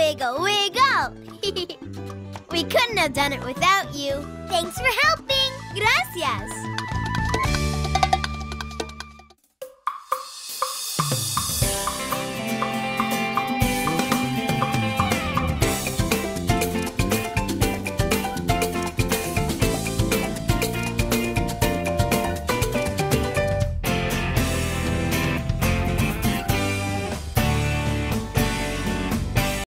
Wiggle, wiggle. We couldn't have done it without you. Thanks for helping. Gracias.